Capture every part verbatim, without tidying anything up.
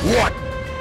What?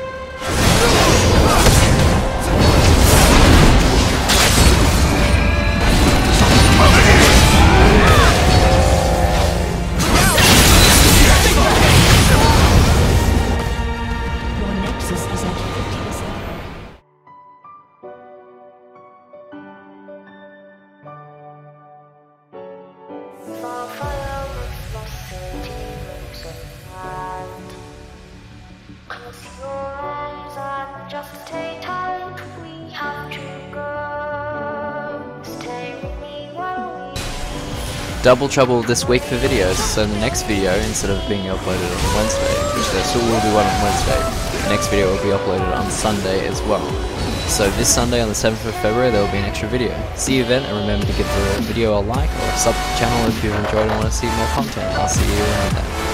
Just stay tight, we have to go. Stay with me while we... Double trouble this week for videos, so the next video, instead of being uploaded on Wednesday, which there still will be one on Wednesday, the next video will be uploaded on Sunday as well. So this Sunday on the seventh of February there will be an extra video. See you then, and remember to give the video a like or sub to the channel if you've enjoyed and want to see more content. I'll see you around then.